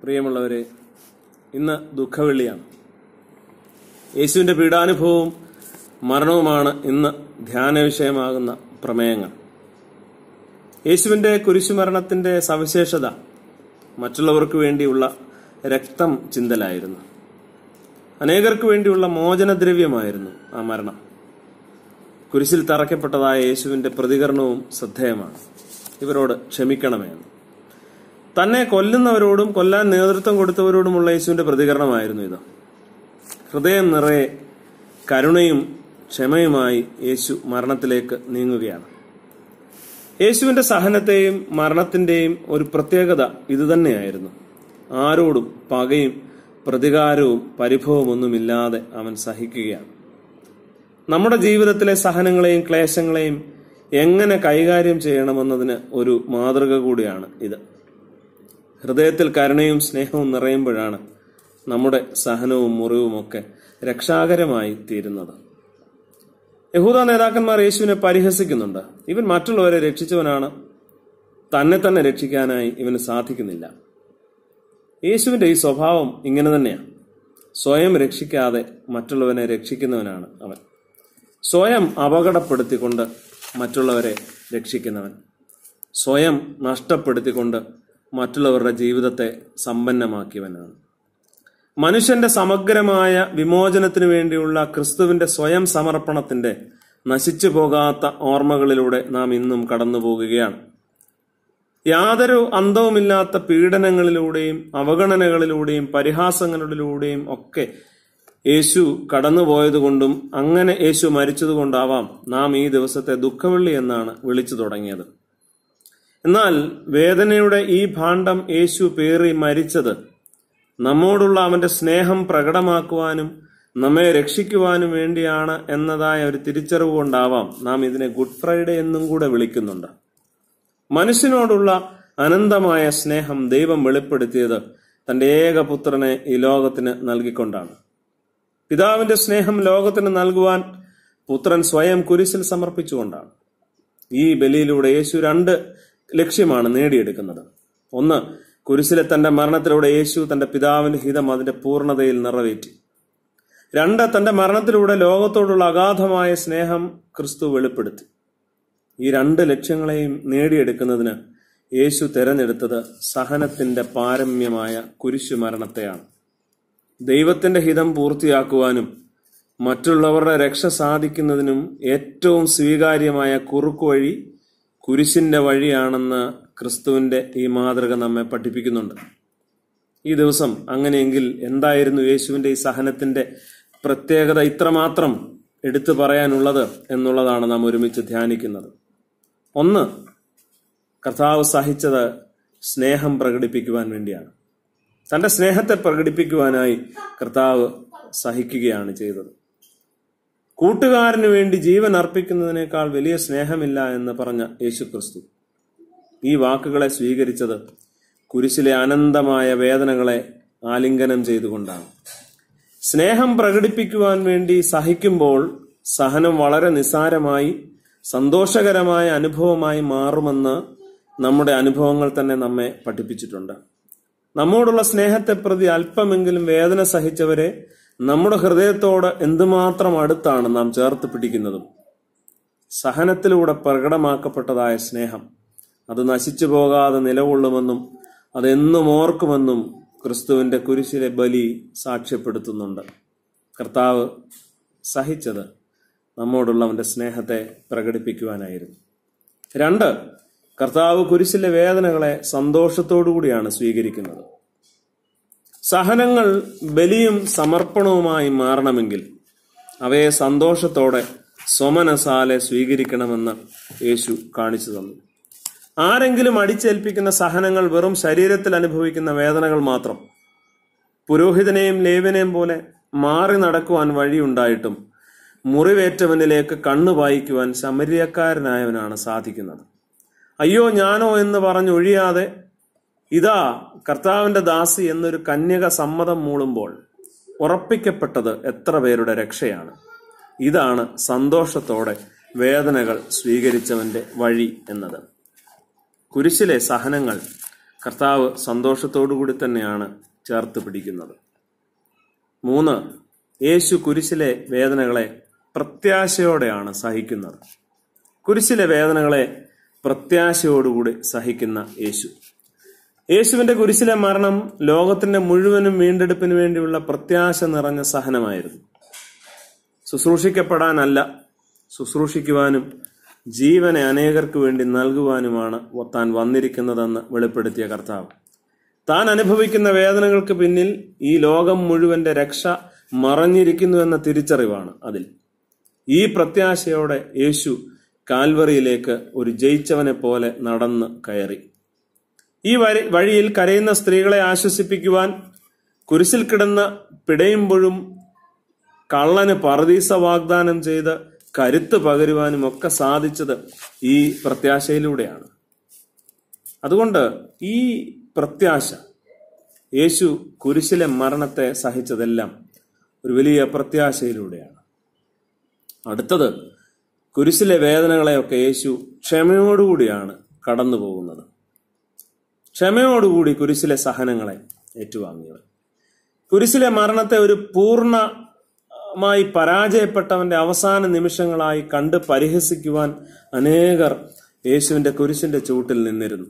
പ്രിയമുള്ളവരെ, ഇന്ന് ദുഃഖവെള്ളിയാണ്. യേശുവിൻ്റെ പീഡാനുഭവവും മരണവുമാണ് ഇന്ന് ധ്യാന വിഷയമാകുന്ന പ്രമേയങ്ങൾ. യേശുവിൻ്റെ കുരിശുമരണത്തിൻ്റെ സവിശേഷത മറ്റുള്ളവർക്ക് വേണ്ടിയുള്ള രക്തം ചിന്തലായിരുന്നു. അനേകർക്ക് വേണ്ടിയുള്ള മോചനദ്രവ്യമായിരുന്നു ആ മരണം. കുരിശിൽ തറയ്ക്കപ്പെട്ടതായ യേശുവിൻ്റെ പ്രതികരണവും ശ്രദ്ധേയമാണ്. ഇവരോട് ക്ഷമിക്കണമെന്ന്. തന്നെ കൊല്ലുന്നവരോടും കൊല്ലാൻ നേതൃത്വം കൊടുത്തവരോടുമുള്ള യേശുവിന്റെ പ്രതികരണമായിരുന്നു ഇത്. ഹൃദയം നിറയെ കരുണയും ക്ഷമയുമായി യേശു മരണത്തിലേക്ക് നീങ്ങുകയാണ്. യേശുവിന്റെ സഹനത്തെയും മരണത്തിന്റെയും ഒരു പ്രത്യേകത ഇതുതന്നെയായിരുന്നു. ആരോടും പകയും പ്രതികാരവും പരിഭവമൊന്നുമില്ലാതെ അവൻ സഹിക്കുകയാണ്. നമ്മുടെ ജീവിതത്തിലെ സഹനങ്ങളെയും ക്ലേശങ്ങളെയും എങ്ങനെ കൈകാര്യം ചെയ്യണമെന്നതിന് ഒരു മാതൃക കൂടിയാണ് ഇത്. ഹൃദയത്തിൽ കരുണയും സ്നേഹവും നിറയുമ്പോഴാണ് നമ്മുടെ സഹനവും മുറിവുമൊക്കെ രക്ഷാകരമായി തീരുന്നത്. യഹൂദ നേതാക്കന്മാർ യേശുവിനെ പരിഹസിക്കുന്നുണ്ട്. ഇവൻ മറ്റുള്ളവരെ രക്ഷിച്ചവനാണ്, തന്നെ തന്നെ രക്ഷിക്കാനായി ഇവന് സാധിക്കുന്നില്ല. യേശുവിന്റെ ഈ സ്വഭാവം ഇങ്ങനെ തന്നെയാണ്. സ്വയം രക്ഷിക്കാതെ മറ്റുള്ളവനെ രക്ഷിക്കുന്നവനാണ് അവൻ. സ്വയം അപകടപ്പെടുത്തിക്കൊണ്ട് മറ്റുള്ളവരെ രക്ഷിക്കുന്നവൻ. സ്വയം നഷ്ടപ്പെടുത്തിക്കൊണ്ട് മറ്റുള്ളവരുടെ ജീവിതത്തെ സമ്പന്നമാക്കിയവനാണ്. മനുഷ്യന്റെ സമഗ്രമായ വിമോചനത്തിനു വേണ്ടിയുള്ള ക്രിസ്തുവിന്റെ സ്വയം സമർപ്പണത്തിന്റെ നശിച്ചു പോകാത്ത ഓർമ്മകളിലൂടെ നാം ഇന്നും കടന്നു പോകുകയാണ്. യാതൊരു അന്തവുമില്ലാത്ത പീഡനങ്ങളിലൂടെയും അവഗണനകളിലൂടെയും പരിഹാസങ്ങളിലൂടെയും ഒക്കെ യേശു കടന്നുപോയതുകൊണ്ടും അങ്ങനെ യേശു മരിച്ചതുകൊണ്ടാവാം നാം ഈ ദിവസത്തെ ദുഃഖവെള്ളി എന്നാണ് വിളിച്ചു തുടങ്ങിയത്. എന്നാൽ വേദനയുടെ ഈ ഭാണ്ഡം യേശു പേറി മരിച്ചത് നമ്മോടുള്ള അവന്റെ സ്നേഹം പ്രകടമാക്കുവാനും നമ്മെ രക്ഷിക്കുവാനും വേണ്ടിയാണ് എന്നതായ ഒരു തിരിച്ചറിവ് കൊണ്ടാവാം നാം ഇതിനെ ഗുഡ് ഫ്രൈഡേ എന്നും കൂടെ വിളിക്കുന്നുണ്ട്. മനുഷ്യനോടുള്ള അനന്തമായ സ്നേഹം ദൈവം വെളിപ്പെടുത്തിയത് തന്റെ ഏകപുത്രനെ ഈ ലോകത്തിന് നൽകിക്കൊണ്ടാണ്. പിതാവിന്റെ സ്നേഹം ലോകത്തിന് നൽകുവാൻ പുത്രൻ സ്വയം കുരിശിൽ സമർപ്പിച്ചുകൊണ്ടാണ്. ഈ ബലിയിലൂടെ യേശു രണ്ട് ലക്ഷ്യമാണ് നേടിയെടുക്കുന്നത്. ഒന്ന്, കുരിശിലെ തന്റെ മരണത്തിലൂടെ യേശു തന്റെ പിതാവിന്റെ ഹിതം അതിന്റെ പൂർണ്ണതയിൽ നിറവേറ്റി. രണ്ട്, തന്റെ മരണത്തിലൂടെ ലോകത്തോടുള്ള അഗാധമായ സ്നേഹം ക്രിസ്തു വെളിപ്പെടുത്തി. ഈ രണ്ട് ലക്ഷ്യങ്ങളെയും നേടിയെടുക്കുന്നതിന് യേശു തെരഞ്ഞെടുത്തത് സഹനത്തിന്റെ പാരമ്യമായ കുരിശുമരണത്തെയാണ്. ദൈവത്തിന്റെ ഹിതം പൂർത്തിയാക്കുവാനും മറ്റുള്ളവരുടെ രക്ഷ സാധിക്കുന്നതിനും ഏറ്റവും സ്വീകാര്യമായ കുറുക്കുവഴി കുരിശിന്റെ വഴിയാണെന്ന് ക്രിസ്തുവിന്റെ ഈ മാതൃക നമ്മെ പഠിപ്പിക്കുന്നുണ്ട്. ഈ ദിവസം അങ്ങനെയെങ്കിൽ എന്തായിരുന്നു യേശുവിന്റെ ഈ സഹനത്തിന്റെ പ്രത്യേകത ഇത്രമാത്രം എടുത്തു പറയാനുള്ളത് എന്നുള്ളതാണ് നാം ഒരുമിച്ച് ധ്യാനിക്കുന്നത്. ഒന്ന്, കർത്താവ് സഹിച്ചത് സ്നേഹം പ്രകടിപ്പിക്കുവാൻ വേണ്ടിയാണ്. തന്റെ സ്നേഹത്തെ പ്രകടിപ്പിക്കുവാനായി കർത്താവ് സഹിക്കുകയാണ് ചെയ്തത്. കൂട്ടുകാരന് വേണ്ടി ജീവൻ അർപ്പിക്കുന്നതിനേക്കാൾ വലിയ സ്നേഹമില്ല എന്ന് പറഞ്ഞ യേശുക്രിസ്തു ഈ വാക്കുകളെ സ്വീകരിച്ചത് കുരിശിലെ അനന്തമായ വേദനകളെ ആലിംഗനം ചെയ്തുകൊണ്ടാണ്. സ്നേഹം പ്രകടിപ്പിക്കുവാൻ വേണ്ടി സഹിക്കുമ്പോൾ സഹനം വളരെ നിസ്സാരമായി സന്തോഷകരമായ അനുഭവമായി മാറുമെന്ന് നമ്മുടെ അനുഭവങ്ങൾ തന്നെ നമ്മെ പഠിപ്പിച്ചിട്ടുണ്ട്. നമ്മോടുള്ള സ്നേഹത്തെ പ്രതി അല്പമെങ്കിലും വേദന സഹിച്ചവരെ നമ്മുടെ ഹൃദയത്തോട് എന്തുമാത്രം അടുത്താണ് നാം ചേർത്ത് പിടിക്കുന്നതും. സഹനത്തിലൂടെ പ്രകടമാക്കപ്പെട്ടതായ സ്നേഹം അത് നശിച്ചു പോകാതെ നിലകൊള്ളുമെന്നും അതെന്നും ഓർക്കുമെന്നും ക്രിസ്തുവിന്റെ കുരിശിലെ ബലി സാക്ഷ്യപ്പെടുത്തുന്നുണ്ട്. കർത്താവ് സഹിച്ചത് നമ്മോടുള്ള അവന്റെ സ്നേഹത്തെ പ്രകടിപ്പിക്കുവാനായിരുന്നു. രണ്ട്, കർത്താവ് കുരിശിലെ വേദനകളെ സന്തോഷത്തോടുകൂടിയാണ് സ്വീകരിക്കുന്നത്. സഹനങ്ങൾ ബലിയും സമർപ്പണവുമായി മാറണമെങ്കിൽ അവയെ സന്തോഷത്തോടെ സ്വമനസാലെ സ്വീകരിക്കണമെന്ന് യേശു കാണിച്ചു തന്നു. ആരെങ്കിലും അടിച്ചേൽപ്പിക്കുന്ന സഹനങ്ങൾ വെറും ശരീരത്തിൽ അനുഭവിക്കുന്ന വേദനകൾ മാത്രം. പുരോഹിതനെയും ലേവ്യനെയും പോലെ മാറി നടക്കുവാൻ വഴിയുണ്ടായിട്ടും മുറിവേറ്റവനിലേക്ക് കണ്ണു പായിക്കുവാൻ ശമര്യക്കാരനായവനാണ് സാധിക്കുന്നത്. അയ്യോ ഞാനോ എന്ന് പറഞ്ഞൊഴിയാതെ ഇതാ കർത്താവിന്റെ ദാസി എന്നൊരു കന്യക സമ്മതം മൂളുമ്പോൾ ഉറപ്പിക്കപ്പെട്ടത് എത്ര പേരുടെ രക്ഷയാണ്. ഇതാണ് സന്തോഷത്തോടെ വേദനകൾ സ്വീകരിച്ചവന്റെ വഴി എന്നത്. കുരിശിലെ സഹനങ്ങൾ കർത്താവ് സന്തോഷത്തോടു കൂടി തന്നെയാണ് ചേർത്ത് പിടിക്കുന്നത്. 3, യേശു കുരിശിലെ വേദനകളെ പ്രത്യാശയോടെയാണ് സഹിക്കുന്നത്. കുരിശിലെ വേദനകളെ പ്രത്യാശയോടുകൂടി സഹിക്കുന്ന യേശുവിന്റെ കുരിശിലെ മരണം ലോകത്തിന്റെ മുഴുവനും വീണ്ടെടുപ്പിന് വേണ്ടിയുള്ള പ്രത്യാശ നിറഞ്ഞ സഹനമായിരുന്നു. ശുശ്രൂഷിക്കപ്പെടാനല്ല, ശുശ്രൂഷിക്കുവാനും ജീവനെ അനേകർക്ക് വേണ്ടി നൽകുവാനുമാണ് താൻ വന്നിരിക്കുന്നതെന്ന് വെളിപ്പെടുത്തിയ കർത്താവ്. താൻ അനുഭവിക്കുന്ന വേദനകൾക്ക് പിന്നിൽ ഈ ലോകം മുഴുവന്റെ രക്ഷ മറഞ്ഞിരിക്കുന്നു എന്ന തിരിച്ചറിവാണ് അതിൽ. ഈ പ്രത്യാശയോടെ യേശു കാൽവറിയിലേക്ക് ഒരു ജയിച്ചവനെ പോലെ നടന്ന് കയറി. ഈ വഴിയിൽ കരയുന്ന സ്ത്രീകളെ ആശ്വസിപ്പിക്കുവാൻ, കുരിശിൽ കിടന്ന് പിടയുമ്പോഴും കള്ളന് പറുദീസ വാഗ്ദാനം ചെയ്ത് കരുത്ത് പകരുവാനും ഒക്കെ സാധിച്ചത് ഈ പ്രത്യാശയിലൂടെയാണ്. അതുകൊണ്ട് ഈ പ്രത്യാശ, യേശു കുരിശിലെ മരണത്തെ സഹിച്ചതെല്ലാം ഒരു വലിയ പ്രത്യാശയിലൂടെയാണ്. അടുത്തത്, കുരിശിലെ വേദനകളെയൊക്കെ യേശു ക്ഷമയോടുകൂടിയാണ് കടന്നു പോകുന്നത്. ക്ഷമയോടുകൂടി കുരിശിലെ സഹനങ്ങളെ ഏറ്റുവാങ്ങിയവൻ. കുരിശിലെ മരണത്തെ ഒരു പൂർണ്ണമായി പരാജയപ്പെട്ടവന്റെ അവസാന നിമിഷങ്ങളായി കണ്ട് പരിഹസിക്കുവാൻ അനേകർ യേശുവിന്റെ കുരിശിന്റെ ചൂട്ടിൽ നിന്നിരുന്നു.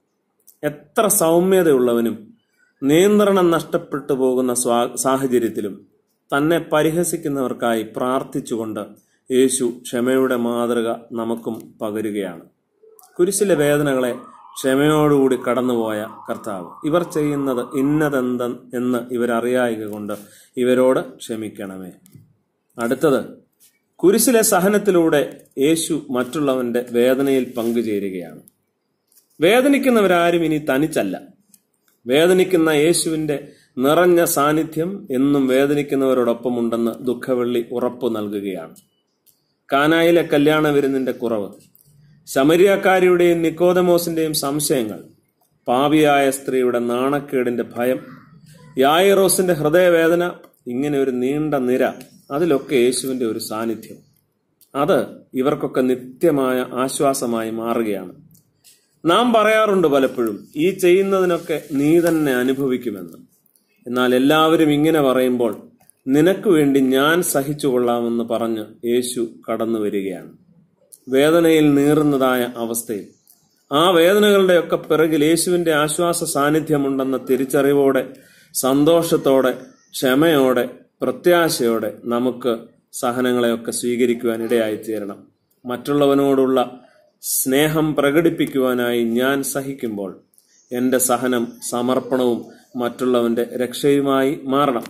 എത്ര സൗമ്യതയുള്ളവനും നിയന്ത്രണം നഷ്ടപ്പെട്ടു പോകുന്ന സാഹചര്യത്തിലും തന്നെ പരിഹസിക്കുന്നവർക്കായി പ്രാർത്ഥിച്ചുകൊണ്ട് യേശു ക്ഷമയുടെ മാതൃക നമുക്കും പകരുകയാണ്. കുരിശിലെ ക്ഷമയോടുകൂടി കടന്നുപോയ കർത്താവ്, ഇവർ ചെയ്യുന്നത് ഇന്നതെന്ന് ഇവരറിയായിക കൊണ്ട് ഇവരോട് ക്ഷമിക്കണമേ. അടുത്തത്, കുരിശിലെ സഹനത്തിലൂടെ യേശു മറ്റുള്ളവന്റെ വേദനയിൽ പങ്കുചേരുകയാണ്. വേദനിക്കുന്നവരാരും ഇനി തനിച്ചല്ല. വേദനിക്കുന്ന യേശുവിന്റെ നിറഞ്ഞ സാന്നിധ്യം എന്നും വേദനിക്കുന്നവരോടൊപ്പമുണ്ടെന്ന് ദുഃഖവെള്ളി ഉറപ്പു നൽകുകയാണ്. കാനായിലെ കല്യാണ വിരുന്നിന്റെ കുറവ്, ശമരിയക്കാരിയുടെയും നിക്കോദമോസിന്റെയും സംശയങ്ങൾ, പാപിയായ സ്ത്രീയുടെ നാണക്കേടിന്റെ ഭയം, യായിറോസിന്റെ ഹൃദയവേദന, ഇങ്ങനെ ഒരു നീണ്ട നിര, അതിലൊക്കെ യേശുവിന്റെ ഒരു സാന്നിധ്യം, അത് ഇവർക്കൊക്കെ നിത്യമായ ആശ്വാസമായി മാറുകയാണ്. നാം പറയാറുണ്ട് പലപ്പോഴും, ഈ ചെയ്യുന്നതിനൊക്കെ നീ തന്നെ അനുഭവിക്കുമെന്ന്. എന്നാൽ എല്ലാവരും ഇങ്ങനെ പറയുമ്പോൾ നിനക്ക് വേണ്ടി ഞാൻ സഹിച്ചുകൊള്ളാമെന്ന് പറഞ്ഞ് യേശു കടന്നു വരികയാണ്. വേദനയിൽ നീറുന്നതായ അവസ്ഥയിൽ ആ വേദനകളുടെയൊക്കെ പിറകിൽ യേശുവിന്റെ ആശ്വാസ സാന്നിധ്യമുണ്ടെന്ന തിരിച്ചറിവോടെ, സന്തോഷത്തോടെ, ക്ഷമയോടെ, പ്രത്യാശയോടെ നമുക്ക് സഹനങ്ങളെയൊക്കെ സ്വീകരിക്കുവാൻ ഇടയായിത്തീരണം. മറ്റുള്ളവനോടുള്ള സ്നേഹം പ്രകടിപ്പിക്കുവാനായി ഞാൻ സഹിക്കുമ്പോൾ എന്റെ സഹനം സമർപ്പണവും മറ്റുള്ളവന്റെ രക്ഷയുമായി മാറണം.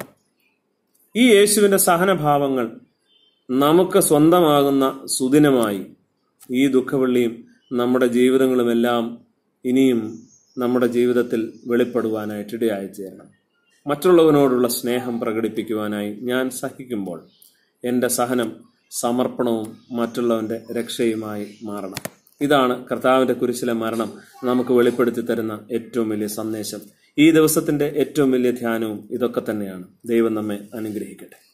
ഈ യേശുവിന്റെ സഹനഭാവങ്ങൾ നമുക്ക് സ്വന്തമാകുന്ന സുദിനമായി ഈ ദുഃഖവെള്ളിയും നമ്മുടെ ജീവിതങ്ങളുമെല്ലാം ഇനിയും നമ്മുടെ ജീവിതത്തിൽ വെളിപ്പെടുവാനായിട്ട് ഇടയായിത്തീരണം. മറ്റുള്ളവനോടുള്ള സ്നേഹം പ്രകടിപ്പിക്കുവാനായി ഞാൻ സഹിക്കുമ്പോൾ എന്റെ സഹനം സമർപ്പണവും മറ്റുള്ളവന്റെ രക്ഷയുമായി മാറണം. ഇതാണ് കർത്താവിന്റെ കുരിശിലെ മരണം നമുക്ക് വെളിപ്പെടുത്തി തരുന്ന ഏറ്റവും വലിയ സന്ദേശം. ഈ ദിവസത്തിന്റെ ഏറ്റവും വലിയ ധ്യാനവും ഇതൊക്കെ തന്നെയാണ്. ദൈവം നമ്മെ അനുഗ്രഹിക്കട്ടെ.